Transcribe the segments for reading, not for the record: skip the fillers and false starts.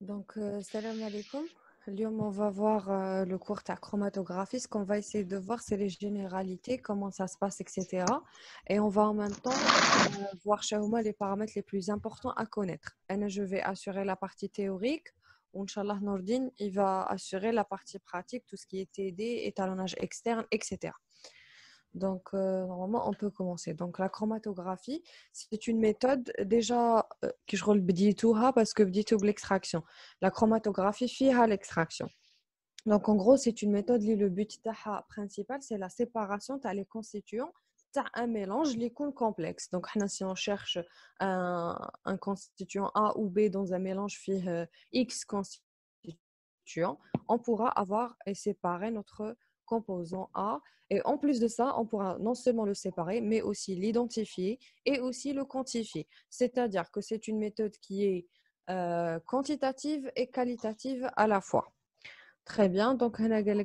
Salam alaikum. اليوم, on va voir le cours de chromatographie. Ce qu'on va essayer de voir, c'est les généralités, comment ça se passe, etc. Et on va en même temps voir chez moi les paramètres les plus importants à connaître. Et je vais assurer la partie théorique. Inch'Allah, Nordine, il va assurer la partie pratique, tout ce qui est TD, étalonnage externe, etc. Normalement, on peut commencer. Donc, la chromatographie, c'est une méthode déjà que je redis tout parce que je dis tout l'extraction. La chromatographie fait l'extraction. Donc, en gros, c'est une méthode où le but principal, c'est la séparation de les constituants un mélange les complexe. Donc, si on cherche un constituant A ou B dans un mélange X constituants, on pourra avoir et séparer notre composant A. Et en plus de ça, on pourra non seulement le séparer, mais aussi l'identifier et aussi le quantifier. C'est-à-dire que c'est une méthode qui est quantitative et qualitative à la fois. Très bien. Donc,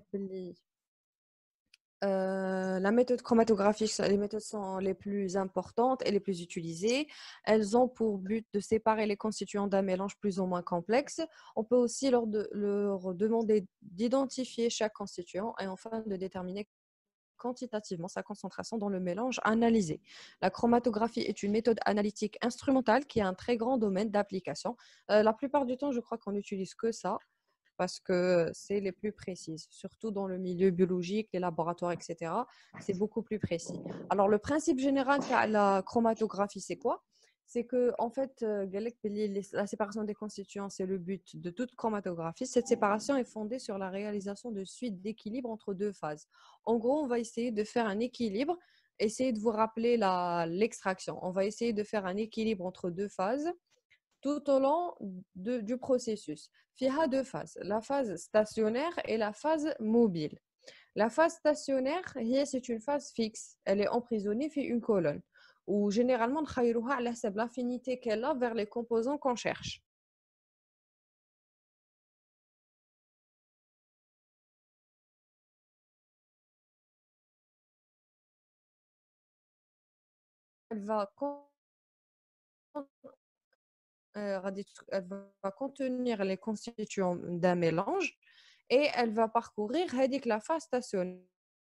la méthode chromatographique, les méthodes sont les plus importantes et les plus utilisées. Elles ont pour but de séparer les constituants d'un mélange plus ou moins complexe. On peut aussi leur demander d'identifier chaque constituant et enfin de déterminer quantitativement sa concentration dans le mélange analysé. La chromatographie est une méthode analytique instrumentale qui a un très grand domaine d'application. La plupart du temps, je crois qu'on n'utilise que ça parce que c'est les plus précises, surtout dans le milieu biologique, les laboratoires, etc. C'est beaucoup plus précis. Alors, le principe général de la chromatographie, c'est quoi? C'est que, en fait, la séparation des constituants, c'est le but de toute chromatographie. Cette séparation est fondée sur la réalisation de suites d'équilibre entre deux phases. En gros, on va essayer de faire un équilibre, essayer de vous rappeler l'extraction. On va essayer de faire un équilibre entre deux phases tout au long du processus. Il y a deux phases, la phase stationnaire et la phase mobile. La phase stationnaire, c'est une phase fixe. Elle est emprisonnée dans une colonne. Ou généralement, on va l'affinité qu'elle a vers les composants qu'on cherche. Elle va, elle va contenir les constituants d'un mélange et elle va parcourir la phase stationnaire.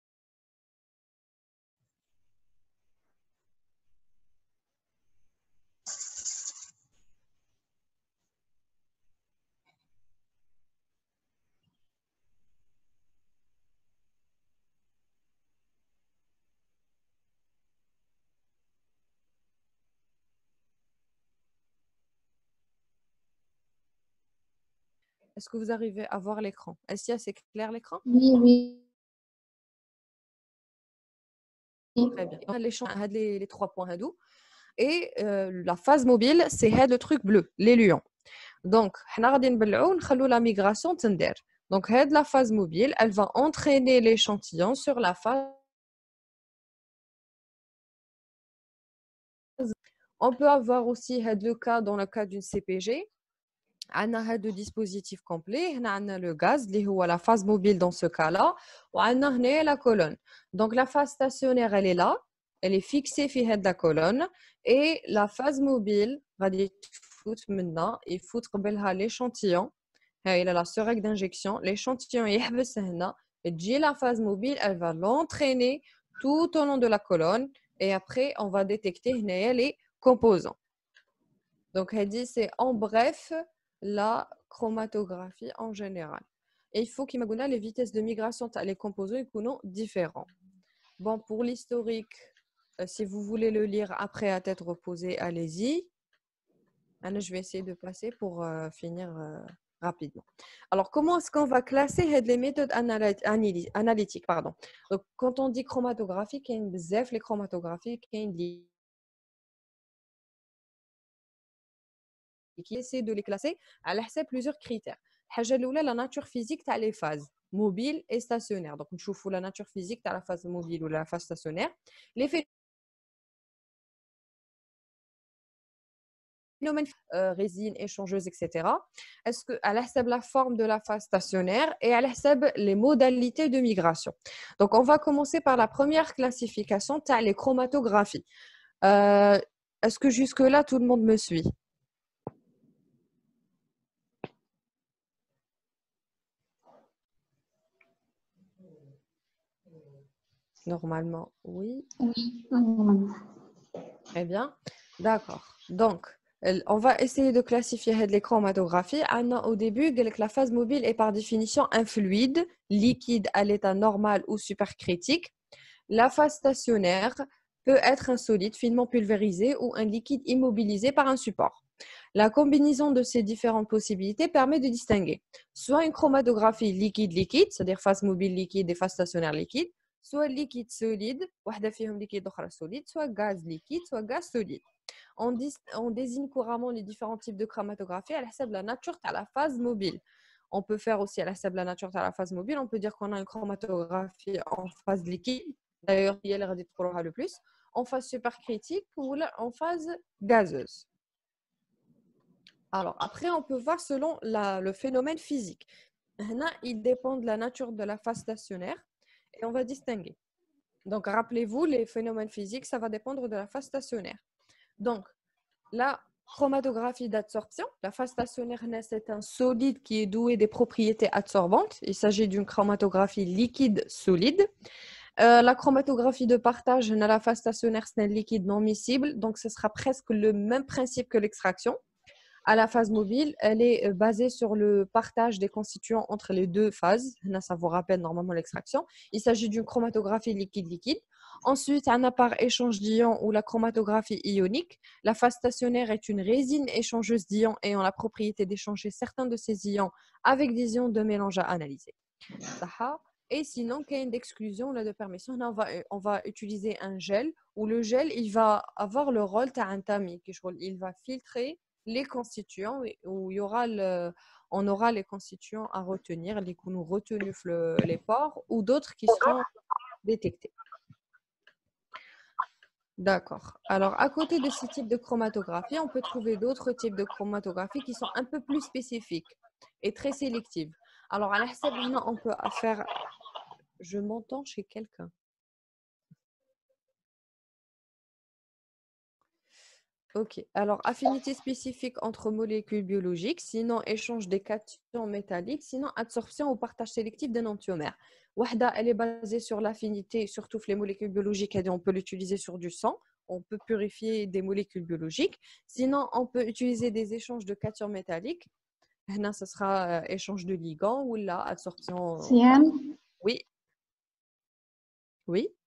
Est-ce que vous arrivez à voir l'écran? Est-ce que c'est clair l'écran? Oui, oui, Très bien. Les trois points hadou. Et la phase mobile, c'est le truc bleu, les lions. Donc, la migration tender. Donc, la phase mobile, elle va entraîner l'échantillon sur la phase. On peut avoir aussi le cas dans le cas d'une CPG. On a deux dispositifs complets. On a le gaz, qui est la phase mobile dans ce cas-là. Et on a la colonne. Donc, la phase stationnaire, elle est là. Elle est fixée sur la colonne. Et la phase mobile, va foutre maintenant, il faut l'échantillon. Il a la seringue d'injection. L'échantillon est là. Et la phase mobile, elle va l'entraîner tout au long de la colonne. Et après, on va détecter les composants. Donc, elle dit, c'est en bref la chromatographie en général. Et il faut qu'il y ait les vitesses de migration, les composants sont différents. Bon, pour l'historique, si vous voulez le lire après à tête reposée, allez-y. Je vais essayer de passer pour finir rapidement. Alors, comment est-ce qu'on va classer les méthodes analytiques, pardon. Donc, quand on dit chromatographie, il y a une bzef, les chromatographies, il y a une qui essaie de les classer à plusieurs critères. La nature physique tu as les phases mobile et stationnaire. Donc, nous voyons la nature physique tu as la phase mobile ou la phase stationnaire. Les phénomènes résine, échangeuse, etc. Est-ce qu'elle a la forme de la phase stationnaire et elle a les modalités de migration. Donc, on va commencer par la première classification, tu as les chromatographies. Est-ce que jusque-là, tout le monde me suit? Normalement, oui. Oui, normalement. Très bien. D'accord. Donc, on va essayer de classifier les chromatographies. Au début, la phase mobile est par définition un fluide, liquide à l'état normal ou supercritique. La phase stationnaire peut être un solide finement pulvérisé ou un liquide immobilisé par un support. La combinaison de ces différentes possibilités permet de distinguer soit une chromatographie liquide-liquide, c'est-à-dire phase mobile liquide et phase stationnaire liquide, soit liquide solide, واحدة فيهم liquide أخرى solide, soit gaz liquide, soit gaz solide. On désigne couramment les différents types de chromatographie à la la nature à la phase mobile. On peut faire aussi à la nature à la phase mobile. On peut dire qu'on a une chromatographie en phase liquide. D'ailleurs, il y a le plus. En phase supercritique ou en phase gazeuse. Alors, après, on peut voir selon le phénomène physique. Là, il dépend de la nature de la phase stationnaire et on va distinguer. Donc, rappelez-vous, les phénomènes physiques, ça va dépendre de la phase stationnaire. Donc, la chromatographie d'absorption, la phase stationnaire, c'est un solide qui est doué des propriétés absorbantes. Il s'agit d'une chromatographie liquide solide. La chromatographie de partage, la phase stationnaire, c'est un liquide non miscible. Donc, ce sera presque le même principe que l'extraction. À la phase mobile, elle est basée sur le partage des constituants entre les deux phases. Là, ça vous rappelle normalement l'extraction. Il s'agit d'une chromatographie liquide-liquide. Ensuite, un par échange d'ions ou la chromatographie ionique. La phase stationnaire est une résine échangeuse d'ions ayant la propriété d'échanger certains de ces ions avec des ions de mélange à analyser. Et sinon, qu'il y a une exclusion de permission, on va utiliser un gel où le gel il va avoir le rôle d'un tamis. Il va filtrer les constituants où on aura les constituants à retenir, les que nous retenus les pores ou d'autres qui seront détectés. D'accord. Alors, à côté de ces types de chromatographie, on peut trouver d'autres types de chromatographie qui sont un peu plus spécifiques et très sélectives. Alors, à la maintenant, on peut faire... Je m'entends chez quelqu'un. Ok. Alors, affinité spécifique entre molécules biologiques, sinon échange des cations métalliques, sinon absorption ou partage sélectif d'un enantiomère. Wahda, elle est basée sur l'affinité, surtout les molécules biologiques, on peut l'utiliser sur du sang. On peut purifier des molécules biologiques. Sinon, on peut utiliser des échanges de cations métalliques. Là, ce sera échange de ligands ou la absorption. Oui. Oui.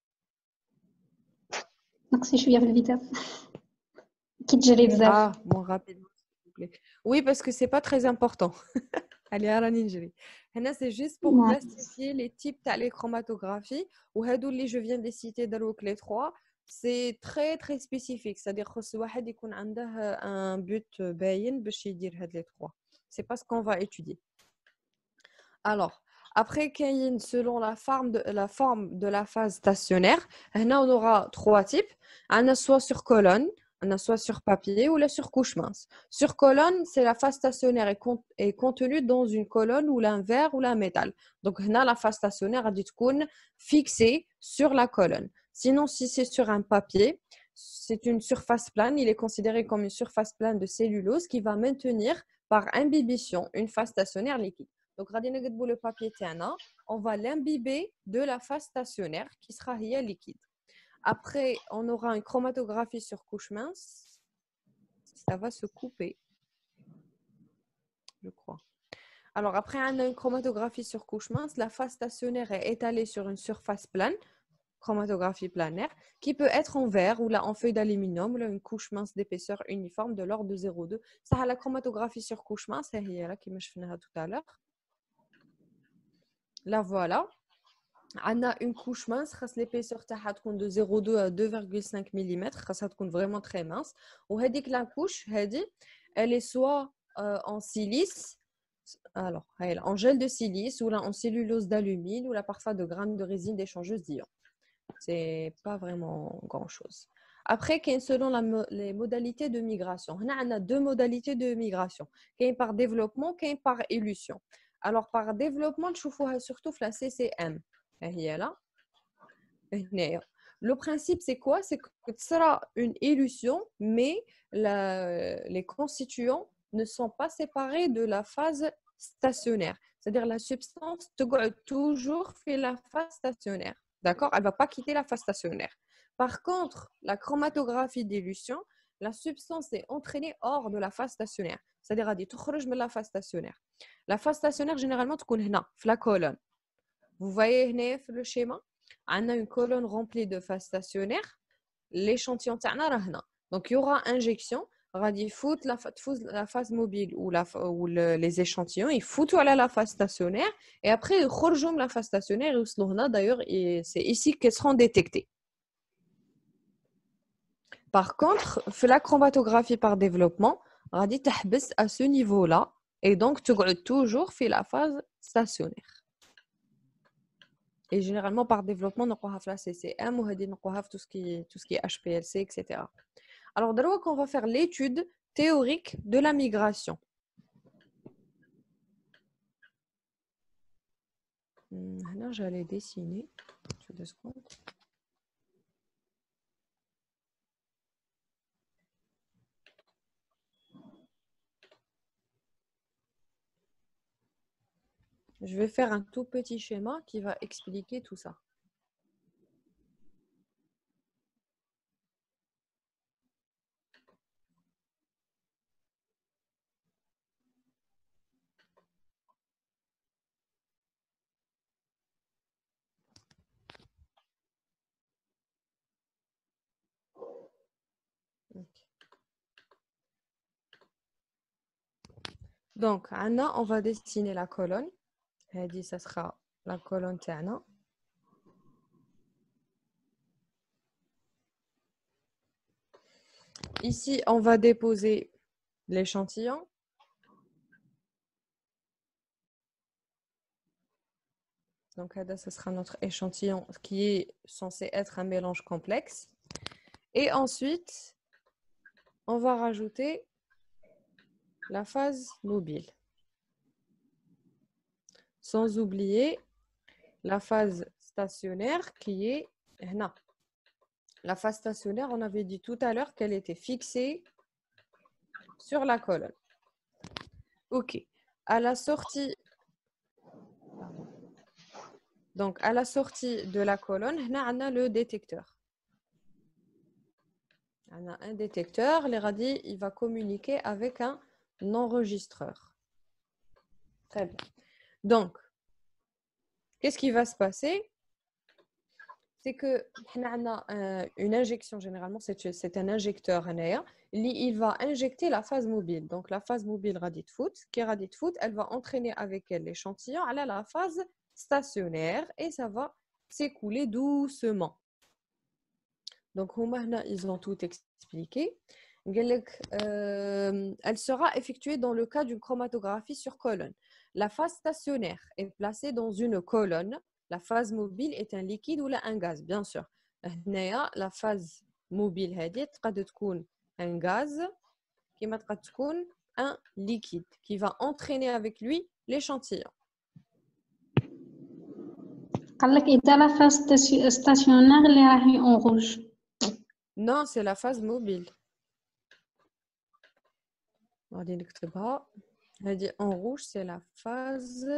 نقصي شويه في الفيتاس كي تجري بزاف. Ah, bon, rapidement, s'il vous plaît. Oui, parce que c'est pas très important. Allez, à la ninjerie. Hana, c'est juste pour classifier les types de chromatographie. Ou hadouli, je viens de citer donc les trois. C'est très très spécifique. C'est-à-dire que ce واحد يكون عنده un but باين باش يدير هاد les trois. C'est pas ce qu'on va étudier. Alors, après, selon la forme de la phase stationnaire, هنا on aura trois types. On a soit sur colonne, on a soit sur papier ou la sur couche mince. Sur colonne, c'est la phase stationnaire est contenue dans une colonne ou un verre ou un métal. Donc, هنا, la phase stationnaire a dit fixée sur la colonne. Sinon, si c'est sur un papier, c'est une surface plane. Il est considéré comme une surface plane de cellulose qui va maintenir par imbibition une phase stationnaire liquide. Donc, le papier TNA, on va l'imbiber de la phase stationnaire qui sera liquide. Après, on aura une chromatographie sur couche mince. Ça va se couper, je crois. Alors, après, on a une chromatographie sur couche mince. La phase stationnaire est étalée sur une surface plane, chromatographie planaire, qui peut être en verre ou là en feuille d'aluminium, là, une couche mince d'épaisseur uniforme de l'ordre de 0,2. Ça a la chromatographie sur couche mince, c'est là qui me faisais tout à l'heure. Là, voilà. On a une couche mince, l'épaisseur de 0,2 à 2,5 mm, ça compte vraiment très mince. Ou la couche, elle est soit en silice, alors en gel de silice, ou là en cellulose d'alumine, ou là parfois de graines de résine d'échangeuse d'ions. C'est pas vraiment grand-chose. Après, selon les modalités de migration, on a deux modalités de migration, par développement, par élution. Alors, par développement, je vois surtout la CCM. Là. Le principe, c'est quoi? C'est que ce sera une élution, mais les constituants ne sont pas séparés de la phase stationnaire. C'est-à-dire la substance toujours fait la phase stationnaire. D'accord? Elle ne va pas quitter la phase stationnaire. Par contre, la chromatographie d'élution, la substance est entraînée hors de la phase stationnaire. C'est-à-dire, elle تخرج من la phase stationnaire. La phase stationnaire, généralement, تكون هنا, في la colonne. Vous voyez هنا في le schéma, on a une colonne remplie de phases stationnaires. L'échantillon تاعنا راه هنا. Donc, il y aura injection. غادي يفوت la phase mobile ou les échantillons, ils foutent la phase stationnaire et après ils rejoignent la phase stationnaire et d'ailleurs c'est ici qu'elles seront détectées. Par contre, la chromatographie par développement, غادي تحبس à ce niveau-là et donc tu gardes toujours fait la phase stationnaire. Et généralement par développement نلقوها في la CCM ou هذه نلقوها في tout ce qui est HPLC, etc. Alors, d'abord, on va faire l'étude théorique de la migration. Là, j'allais dessiner. 2 secondes. Je vais faire un tout petit schéma qui va expliquer tout ça. Donc, Anna, on va dessiner la colonne. Elle dit ça sera la colonne Tana. Ici, on va déposer l'échantillon. Donc, là, ce sera notre échantillon qui est censé être un mélange complexe. Et ensuite, on va rajouter la phase mobile. Sans oublier la phase stationnaire qui est là. La phase stationnaire, on avait dit tout à l'heure qu'elle était fixée sur la colonne. OK. À la sortie, donc à la sortie de la colonne, on a le détecteur. On a un détecteur, les radis, il va communiquer avec un enregistreur. Très bien. Donc, qu'est-ce qui va se passer? C'est que une injection, généralement, c'est un injecteur, il va injecter la phase mobile. Donc, la phase mobile radit foot, qui est radit foot, elle va entraîner avec elle l'échantillon à la phase stationnaire et ça va s'écouler doucement. Donc, ils ont tout expliqué. Elle sera effectuée dans le cas d'une chromatographie sur colonne. La phase stationnaire est placée dans une colonne. La phase mobile est un liquide ou un gaz, bien sûr. La phase mobile est un gaz qui est un liquide qui va entraîner avec lui l'échantillon. قال لك إذا لا فاز ستاسيونير اللي راهي en rouge. Non, c'est la phase mobile. On va نكتبها. En rouge, c'est la phase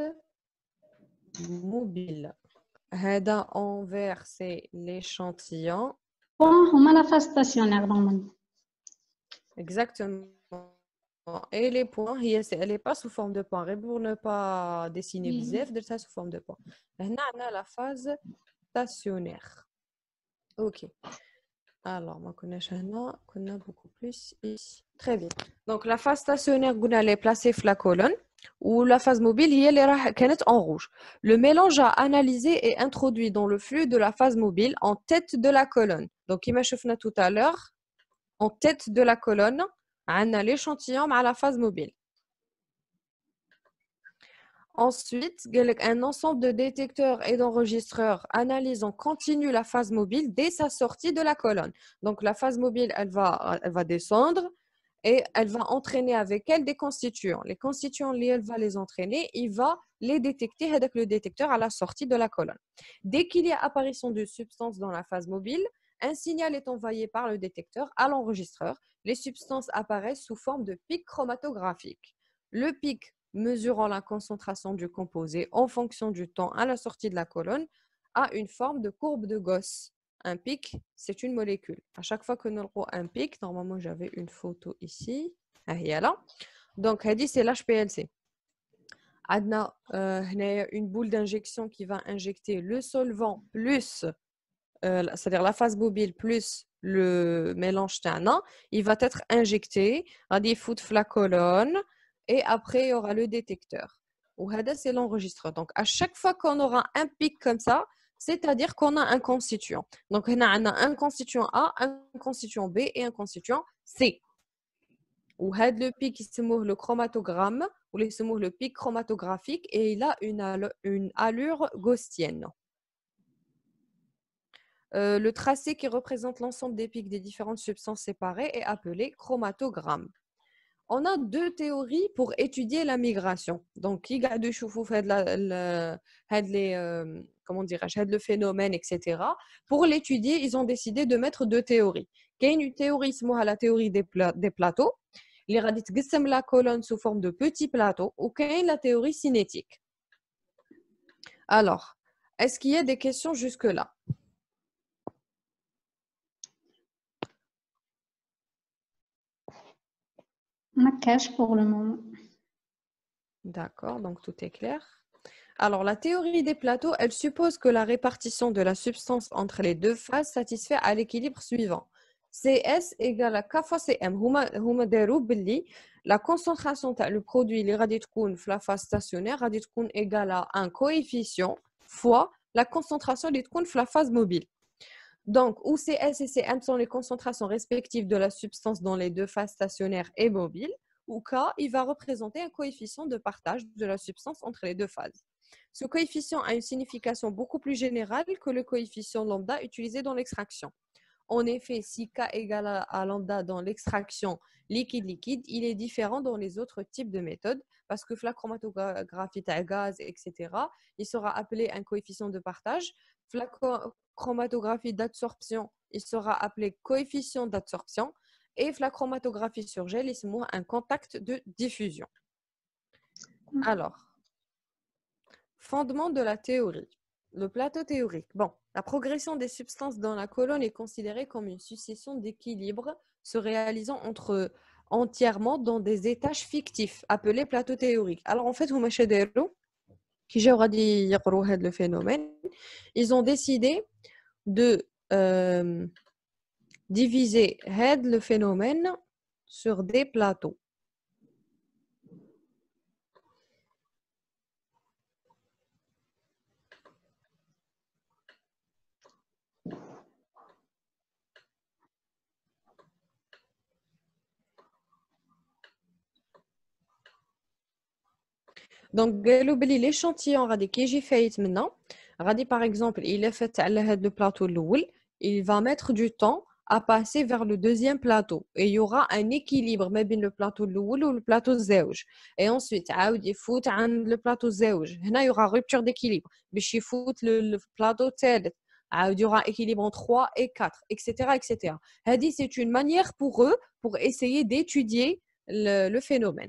mobile. هذا en vert, c'est l'échantillon. هما لا فاز ستاسيونير normalement. Exactement. Et les points, elle n'est pas sous forme de points. Pour ne pas dessiner bzef, de ça sous forme de points. Maintenant, on a la phase stationnaire. OK. Alors, moi, on a beaucoup plus ici. Très bien. Donc, la phase stationnaire, elle est placée sur la colonne. Ou la phase mobile, elle est en rouge. Le mélange à analyser est introduit dans le flux de la phase mobile en tête de la colonne. Donc, comme on a vu tout à l'heure, en tête de la colonne, on a l'échantillon à la phase mobile. Ensuite, un ensemble de détecteurs et d'enregistreurs analysent en continu la phase mobile dès sa sortie de la colonne. Donc, la phase mobile, elle va descendre et elle va entraîner avec elle des constituants. Les constituants, elle va les entraîner, il va les détecter avec le détecteur à la sortie de la colonne. Dès qu'il y a apparition de substances dans la phase mobile, un signal est envoyé par le détecteur à l'enregistreur. Les substances apparaissent sous forme de pic chromatographique. Le pic mesurant la concentration du composé en fonction du temps à la sortie de la colonne a une forme de courbe de Gauss. Un pic, c'est une molécule. À chaque fois que nous avons un pic, normalement j'avais une photo ici. Ah, il y a là. Donc, c'est l'HPLC. On a une boule d'injection qui va injecter le solvant plus, c'est-à-dire la phase mobile plus le mélange TANA. Il va être injecté, on va foutre la colonne et après il y aura le détecteur. C'est l'enregistreur. Donc, à chaque fois qu'on aura un pic comme ça, c'est-à-dire qu'on a un constituant. Donc, on a un constituant A, un constituant B et un constituant C. Le pic, il se le chromatogramme, ou il se le pic chromatographique, et il a une allure gaussienne. Le tracé qui représente l'ensemble des pics des différentes substances séparées est appelé chromatogramme. On a deux théories pour étudier la migration. Donc, qui a de choufou fait comment dirais-je, le phénomène, etc. Pour l'étudier, ils ont décidé de mettre deux théories. Il y a une théorie, c'est la théorie des plateaux. Il y a la colonne sous forme de petits plateaux, ou la théorie cinétique. Alors, est-ce qu'il y a des questions jusque-là? Ma cache pour le moment. D'accord, donc tout est clair. Alors, la théorie des plateaux, elle suppose que la répartition de la substance entre les deux phases satisfait à l'équilibre suivant. CS égale à K fois CM. La concentration le produit les la phase stationnaire égale à un coefficient fois la concentration de la phase mobile. Donc, où CS et CM sont les concentrations respectives de la substance dans les deux phases stationnaires et mobiles, ou K, il va représenter un coefficient de partage de la substance entre les deux phases. Ce coefficient a une signification beaucoup plus générale que le coefficient lambda utilisé dans l'extraction. En effet, si K égale à lambda dans l'extraction liquide-liquide, il est différent dans les autres types de méthodes parce que la chromatographie à gaz, etc., il sera appelé un coefficient de partage. La chromatographie d'absorption, il sera appelé coefficient d'absorption. Et la chromatographie sur gel, il se montre un contact de diffusion. Alors, fondement de la théorie. Le plateau théorique. Bon, la progression des substances dans la colonne est considérée comme une succession d'équilibres se réalisant entièrement dans des étages fictifs, appelés plateaux théoriques. Alors, en fait, qui j'ai dit le phénomène, ils ont décidé de diviser le phénomène sur des plateaux. Donc, l'échantillon qui j'ai fait maintenant, par exemple, il est fait le plateau l'oul, il va mettre du temps à passer vers le deuxième plateau. Et il y aura un équilibre entre le plateau l'oul ou le plateau zéouj. Et ensuite, il faut le plateau zéouj. Il y aura rupture d'équilibre. Il faut le plateau tel. Il y aura équilibre en 3 et 4, etc. etc. C'est une manière pour eux pour essayer d'étudier le phénomène.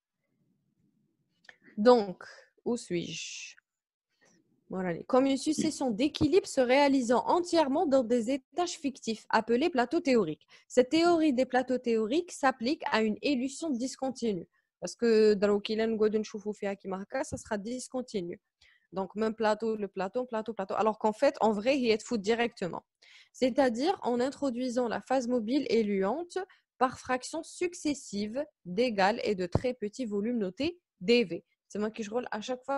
Donc, où suis-je? Voilà. Comme une succession d'équilibres se réalisant entièrement dans des étages fictifs, appelés plateaux théoriques. Cette théorie des plateaux théoriques s'applique à une élution discontinue. Parce que dans le ça sera discontinu. Donc, même plateau, le plateau, plateau, plateau. Alors qu'en fait, en vrai, il est fout directement. C'est-à-dire en introduisant la phase mobile éluante par fractions successives d'égales et de très petits volumes notés dV. C'est moi qui je roule à chaque fois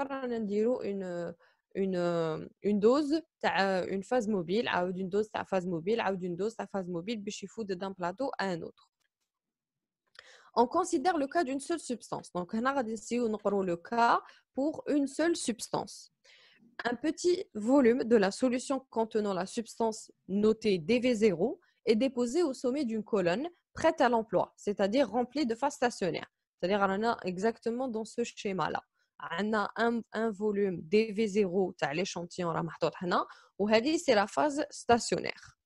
une dose une phase mobile d'une dose ta phase mobile d'une dose ta phase mobile d'un plateau à un autre. On considère le cas d'une seule substance. Donc on a le cas pour une seule substance. Un petit volume de la solution contenant la substance notée DV0 est déposé au sommet d'une colonne prête à l'emploi, c'est-à-dire remplie de phase stationnaire. C'est-à-dire on a exactement dans ce schéma-là. On a un volume DV0 تاع l'échantillon راه محطوط هنا وهذه c'est la phase stationnaire.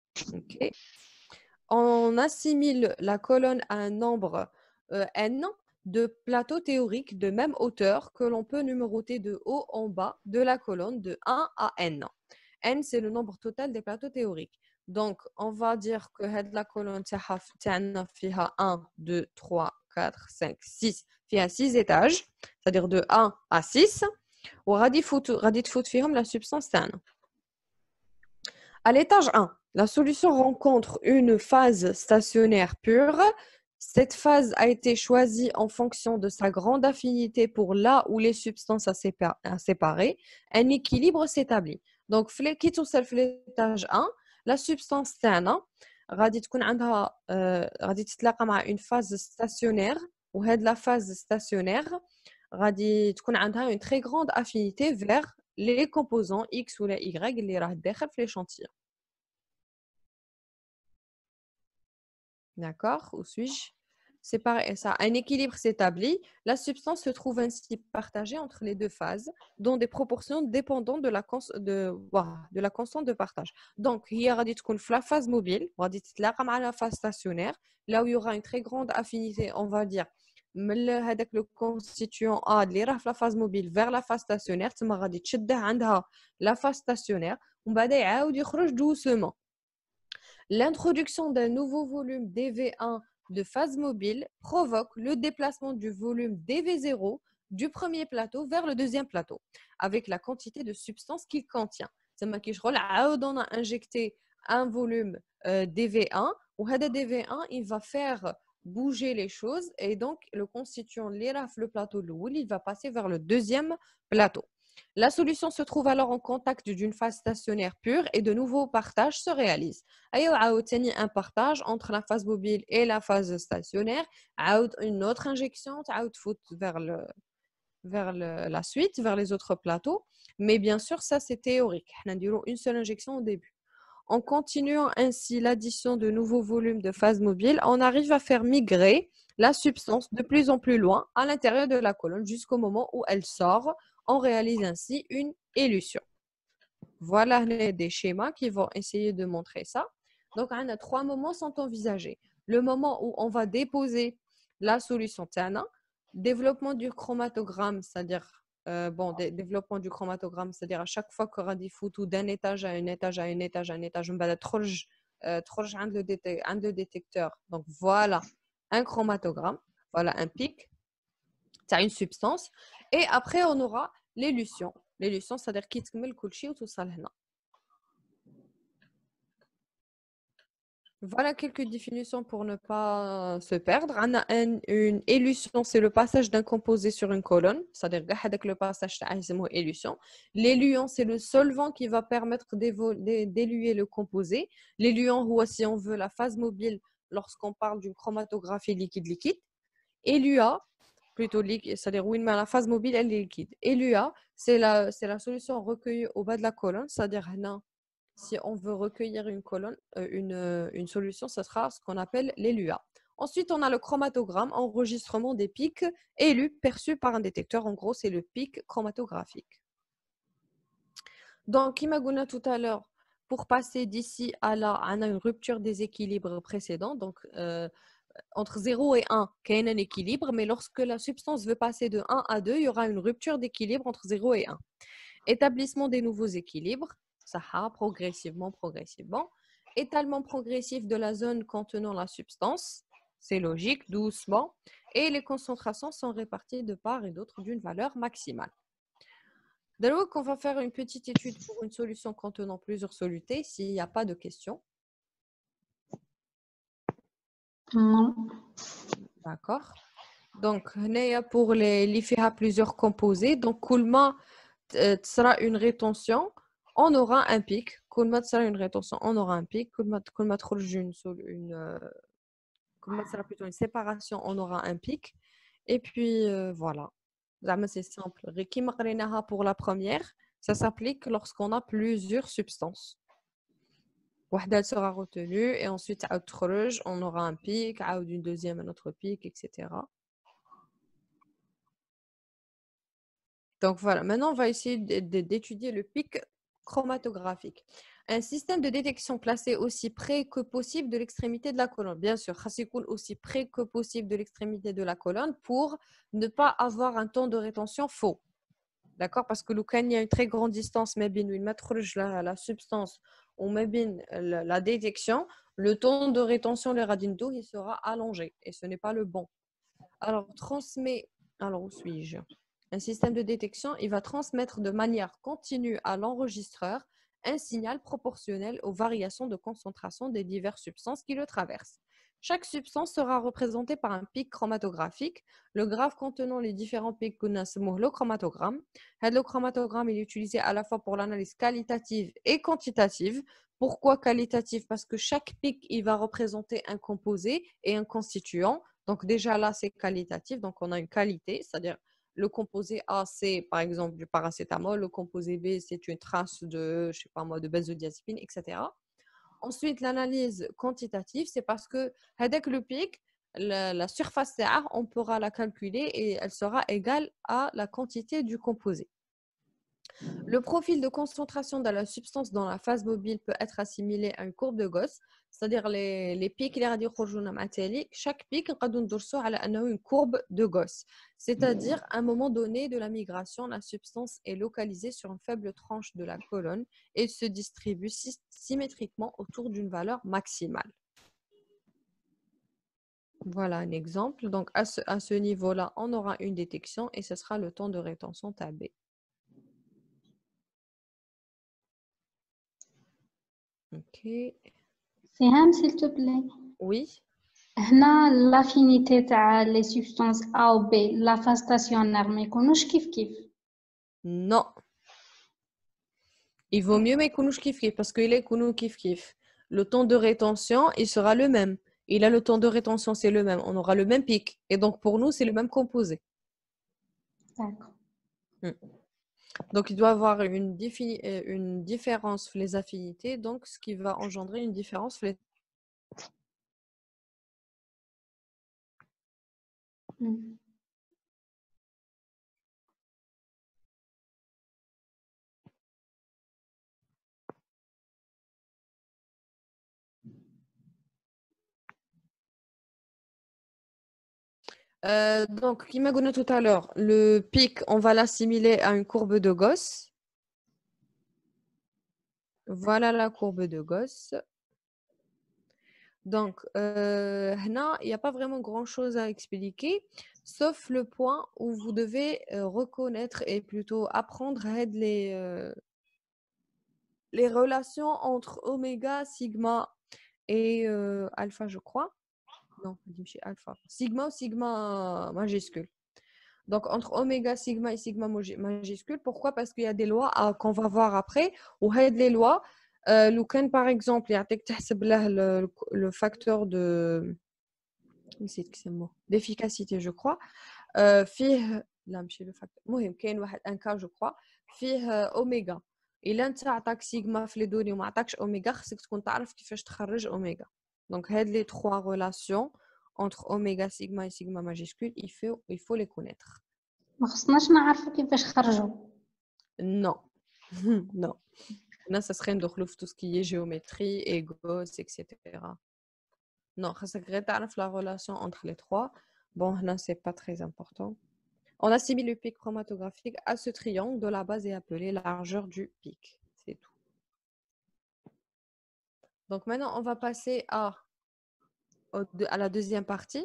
Okay. On assimile la colonne à un nombre n de plateaux théoriques de même hauteur que l'on peut numéroter de haut en bas de la colonne de 1 à n. N, c'est le nombre total des plateaux théoriques. Donc, on va dire que la colonne تاعنا فيها 1, 2, 3, 4, 5, 6 فيها 6 étages, c'est-à-dire de 1 à 6. وغادي تفوت فيهم la substance تاعنا. À l'étage 1, la solution rencontre une phase stationnaire pure. Cette phase a été choisie en fonction de sa grande affinité pour là où les substances à séparer. Un équilibre s'établit. Donc, qui توصل في l'étage 1, la substance تاعنا غادي تكون عندها غادي تتلاقى مع une phase stationnaire وهاد la phase stationnaire غادي تكون عندها une très grande affinité vers les composants X ou les Y اللي راه داخل في l'échantillon. D'accord? Où suis-je? C'est pareil, ça. Un équilibre s'établit. La substance se trouve ainsi partagée entre les deux phases, dans des proportions dépendantes de la constante de partage. Donc, il y aura la phase mobile, la phase stationnaire, là où il y aura une très grande affinité, on va dire, le constituant A de la phase mobile vers la phase stationnaire, la phase stationnaire, on va dire doucement. L'introduction d'un nouveau volume dV1 de phase mobile provoque le déplacement du volume dV0 du premier plateau vers le deuxième plateau, avec la quantité de substance qu'il contient. On a injecté un volume dV1, où dV1 il va faire bouger les choses et donc le constituant le plateau il va passer vers le deuxième plateau. La solution se trouve alors en contact d'une phase stationnaire pure et de nouveaux partages se réalisent. Un partage entre la phase mobile et la phase stationnaire, une autre injection vers la suite, vers les autres plateaux. Mais bien sûr, ça c'est théorique. On a une seule injection au début. En continuant ainsi l'addition de nouveaux volumes de phase mobile, on arrive à faire migrer la substance de plus en plus loin à l'intérieur de la colonne jusqu'au moment où elle sort. On réalise ainsi une élution. Voilà des schémas qui vont essayer de montrer ça. Donc, on a 3 moments sont envisagés. Le moment où on va déposer la solution TANA, développement du chromatogramme, c'est-à-dire développement du chromatogramme, c'est-à-dire à chaque fois qu'on radie photo d'un étage à un étage à un étage à un étage, on va le détecteur. Donc, voilà un chromatogramme, voilà un pic, c'est une substance. Et après, on aura l'élution. L'élution, c'est-à-dire qu'il te met le couchi ou tout ça là. Voilà quelques définitions pour ne pas se perdre. Une élution, c'est le passage d'un composé sur une colonne, c'est-à-dire le passage de élution. L'éluant, c'est le solvant qui va permettre d'éluer le composé. L'éluant, ou si on veut, la phase mobile lorsqu'on parle d'une chromatographie liquide-liquide. Elua, plutôt liquide, c'est-à-dire oui, mais la phase mobile, elle est liquide. Elua, c'est la solution recueillie au bas de la colonne, c'est-à-dire si on veut recueillir une solution, ce sera ce qu'on appelle l'ELUA. Ensuite, on a le chromatogramme, enregistrement des pics élus perçus par un détecteur. En gros, c'est le pic chromatographique. Donc, comme on a tout à l'heure, pour passer d'ici à là, on a une rupture des équilibres précédents. Donc, entre 0 et 1, il y a un équilibre, mais lorsque la substance veut passer de 1 à 2, il y aura une rupture d'équilibre entre 0 et 1. Établissement des nouveaux équilibres, ça a progressivement. Étalement progressif de la zone contenant la substance, c'est logique, doucement. Et les concentrations sont réparties de part et d'autre d'une valeur maximale. Donc, on va faire une petite étude pour une solution contenant plusieurs solutés, s'il n'y a pas de questions. Non. D'accord. Donc, pour les l'IFEA plusieurs composés, donc, Koulma sera une rétention, on aura un pic. Koulma sera une rétention, on aura un pic. Koulma sera plutôt une séparation, on aura un pic. Et puis, voilà. C'est simple. Pour la première, ça s'applique lorsqu'on a plusieurs substances. Wahda sera retenue et ensuite, on aura un pic, une deuxième, un autre pic, etc. Donc voilà, maintenant on va essayer d'étudier le pic chromatographique. un système de détection placé aussi près que possible de l'extrémité de la colonne. Bien sûr, خاص aussi près que possible de l'extrémité de la colonne pour ne pas avoir un temps de rétention faux. D'accord? Parce que quand il y a une très grande distance, mais bien mettre la substance ou même la détection, le temps de rétention de radindo, il sera allongé et ce n'est pas le bon. Alors où suis-je? Un système de détection, il va transmettre de manière continue à l'enregistreur un signal proportionnel aux variations de concentration des diverses substances qui le traversent. Chaque substance sera représentée par un pic chromatographique. Le graphe contenant les différents pics qu'on appelle le chromatogramme. Le chromatogramme est utilisé à la fois pour l'analyse qualitative et quantitative. Pourquoi qualitative? Parce que chaque pic il va représenter un composé et un constituant. Donc déjà là, c'est qualitatif. Donc on a une qualité, c'est-à-dire le composé A, c'est par exemple du paracétamol. Le composé B, c'est une trace de, je sais pas moi, de benzodiazépine, etc. Ensuite, l'analyse quantitative, c'est parce que avec le pic, la surface CA, on pourra la calculer et elle sera égale à la quantité du composé. Le profil de concentration de la substance dans la phase mobile peut être assimilé à une courbe de Gauss, c'est-à-dire les pics les radiochorjonam chaque pic a une courbe de Gauss, c'est-à-dire à un moment donné de la migration, la substance est localisée sur une faible tranche de la colonne et se distribue symétriquement autour d'une valeur maximale. Voilà un exemple. Donc à ce niveau-là, on aura une détection et ce sera le temps de rétention tab. Ok. Siham, s'il te plaît. Oui. هنا l'affinité تاع les substances A ou B la phase stationnaire ما يكونوش كيف Non. Il vaut mieux mais يكونوش كيف كيف parce qu'il est يكونوا كيف كيف. Le temps de rétention, il sera le même. Et là, le temps de rétention, c'est le même. On aura le même pic. Et donc, pour nous, c'est le même composé. D'accord. Donc, il doit y avoir une différence sur les affinités. Donc, ce qui va engendrer une différence sur les... Donc, comme on a dit tout à l'heure, le pic, on va l'assimiler à une courbe de Gauss. Voilà la courbe de Gauss. Donc, il n'y a pas vraiment grand-chose à expliquer, sauf le point où vous devez reconnaître et plutôt apprendre à aider les relations entre oméga, sigma et alpha, je crois. Non, alpha. Sigma ou sigma majuscule. Donc, entre oméga, sigma et sigma majuscule. Pourquoi? Parce qu'il y a des lois qu'on va voir après, ou les lois, par exemple, il y a le facteur de d'efficacité, je crois. فيه لا ماشي le facteur. المهم كاين واحد un cas, je crois, فيه اوميغا. إلا أنت عطاك سيغما في لي دوني وما عطاكش اوميغا، خصك تكون تعرف كيفاش تخرج اوميغا. Donc هاد les trois relations entre oméga, sigma et sigma majuscule, il faut les connaître. ما خصناش نعرفوا كيفاش خرجوا. Non. Non. Là, ça serait ندخلوا في tout ce qui est géométrie et Gauss, etc. Non, خاصك غير تعرف la relation entre les trois. Bon, là, c'est pas très important. On assimile le pic chromatographique à ce triangle dont la base est appelée largeur du pic. C'est tout. Donc maintenant, on va passer à la deuxième partie.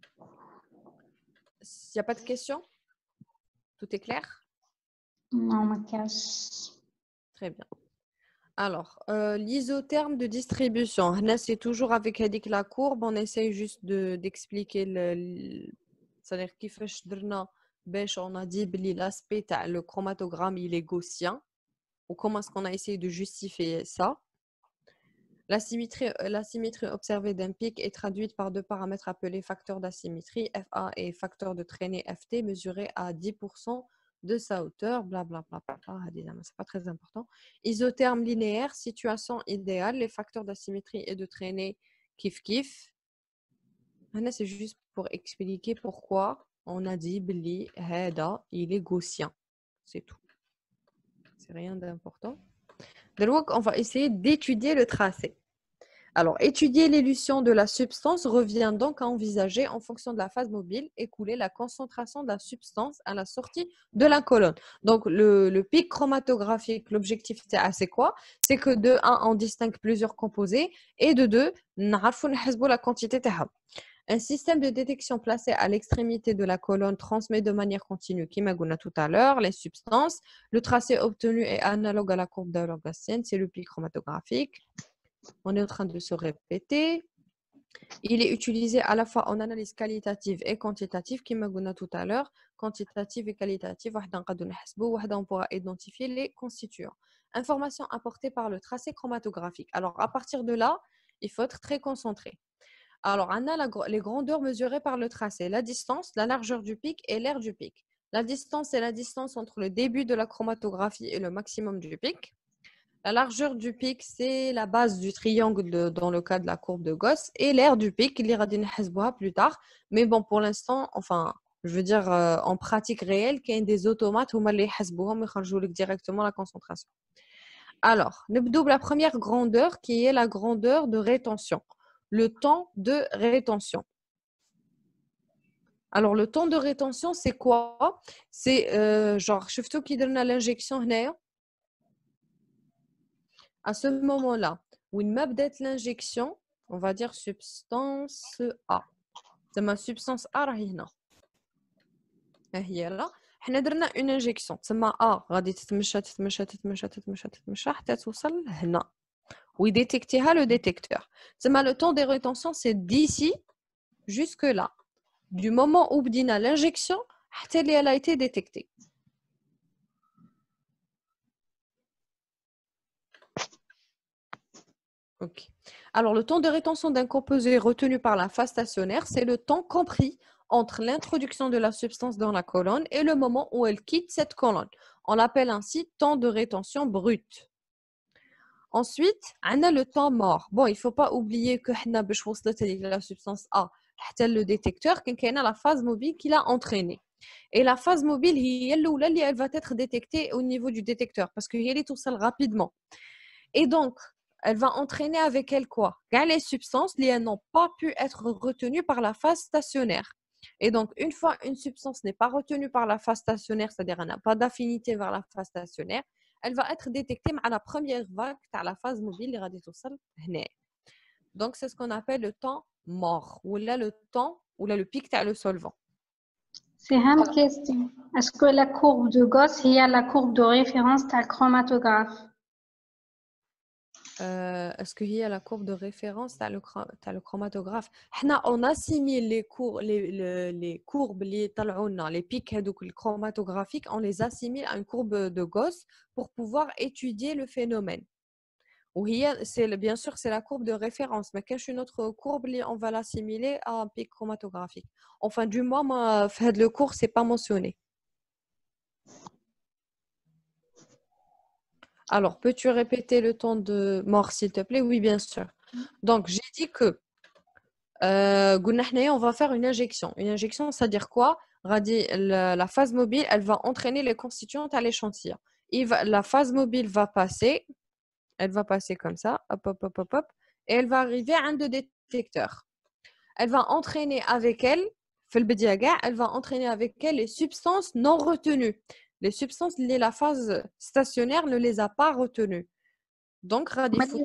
S'il n'y a pas de questions, tout est clair? Non, ما كاش. Très bien. Alors, l'isotherme de distribution. Là, c'est toujours avec la courbe. On essaye juste d'expliquer c'est-à-dire كيفاش درنا باش on a dit بلي l'aspect تاع le chromatogramme il est gaussien. Ou comment est-ce qu'on a essayé de justifier ça? La symétrie observée d'un pic est traduite par deux paramètres appelés facteurs d'asymétrie, FA et facteur de traînée, FT, mesurés à 10% de sa hauteur, blablabla. C'est pas très important. Isotherme linéaire, situation idéale, les facteurs d'asymétrie et de traînée, kiff kiff. Maintenant, c'est juste pour expliquer pourquoi on a dit Bli, Heda, il est gaussien. C'est tout. C'est rien d'important. Donc, on va essayer d'étudier le tracé. Alors, étudier l'élution de la substance revient donc à envisager, en fonction de la phase mobile écoulée, la concentration de la substance à la sortie de la colonne. Donc, le pic chromatographique, l'objectif, c'est quoi? C'est que de un, on distingue plusieurs composés et de deux, نعرفوا نحسبوا la quantité تاعهم. Un système de détection placé à l'extrémité de la colonne transmet de manière continue, comme on a dit tout à l'heure, les substances. Le tracé obtenu est analogue à la courbe de Lorentzienne, c'est le pic chromatographique. On est en train de se répéter. Il est utilisé à la fois en analyse qualitative et quantitative, comme on a dit tout à l'heure. Quantitative et qualitative, on pourra identifier les constituants. Informations apportées par le tracé chromatographique. Alors, à partir de là, il faut être très concentré. Alors, on a les grandeurs mesurées par le tracé, la distance, la largeur du pic et l'aire du pic. La distance, c'est la distance entre le début de la chromatographie et le maximum du pic. La largeur du pic, c'est la base du triangle dans le cas de la courbe de Gauss. Et l'aire du pic, il ira plus tard. Mais bon, pour l'instant, enfin, je veux dire, en pratique réelle, qu'il y a des automates où ils directement la concentration. Alors, la première grandeur qui est la grandeur de rétention. Le temps de rétention. Alors, le temps de rétention, c'est quoi? C'est genre, je qui donne l'injection. À ce moment-là, où il m'abdette l'injection, on va dire substance A. C'est ma substance A هنا. هي là. احنا درنا une injection. تسمى A غادي تتمشى تتمشى تتمشى تتمشى تتمشى حتى توصل هنا. ويديتكتيها le détecteur. تسمى le temps de rétention, c'est d'ici jusque là. Du moment où بدينا l'injection حتى اللي elle a été détectée. Ok. Alors, le temps de rétention d'un composé retenu par la phase stationnaire, c'est le temps compris entre l'introduction de la substance dans la colonne et le moment où elle quitte cette colonne. On l'appelle ainsi temps de rétention brut. Ensuite, on a le temps mort. Bon, il ne faut pas oublier que la substance A, le détecteur, qu'il a la phase mobile qui l'a entraînée. Et la phase mobile, elle va être détectée au niveau du détecteur parce qu'elle est tout seul rapidement. Et donc, elle va entraîner avec elle quoi? Les substances qui n'ont pas pu être retenues par la phase stationnaire. Et donc, une fois une substance n'est pas retenue par la phase stationnaire, c'est-à-dire elle n'a pas d'affinité vers la phase stationnaire, elle va être détectée à la première vague à la phase mobile. Donc, c'est ce qu'on appelle le temps mort, ou là le temps, ou là le pic le solvant. C'est une question. Est-ce que la courbe de Gauss est la courbe de référence de chromatographe? Est-ce qu'il y a la courbe de référence? Tu as le chromatographe. On assimile les courbes, les pics chromatographiques, on les assimile à une courbe de Gauss pour pouvoir étudier le phénomène. Bien sûr, c'est la courbe de référence, mais quand une autre courbe, on va l'assimiler à un pic chromatographique. Enfin, du moins, le cours, ce n'est pas mentionné. Alors, peux-tu répéter le temps de mort, s'il te plaît? Oui, bien sûr. Donc, j'ai dit que on va faire une injection. Une injection, c'est-à-dire quoi? La phase mobile, elle va entraîner les constituants à l'échantillon. La phase mobile va passer, elle va passer comme ça, hop, hop, hop, hop, hop, et elle va arriver à un de détecteurs. Elle va entraîner avec elle, elle va entraîner avec elle les substances non retenues. Les substances liées à la phase stationnaire ne les a pas retenues. Donc, هما اللي